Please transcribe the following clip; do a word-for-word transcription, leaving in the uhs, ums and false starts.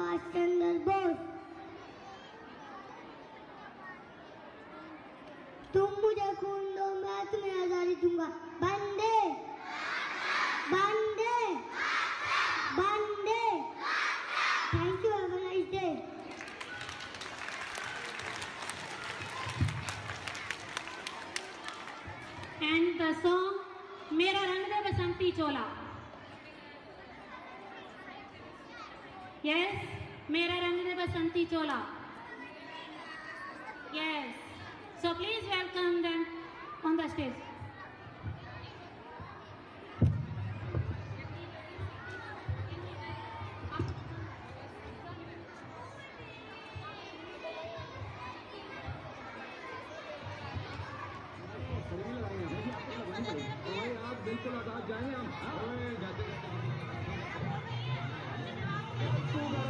सुभाष चंद्र बोस। तुम मुझे खून दो, मैं तुम्हें आजादी दूंगा। बंदे बंदे बंदे। Thank you, have a nice day. And the song मेरा रंग दे बसंती चोला। Yes, मेरा रंग दे बसंती चोला। Yes, so please welcome them on the stage. आप बिल्कुल आजाद जाएंगे हम जाते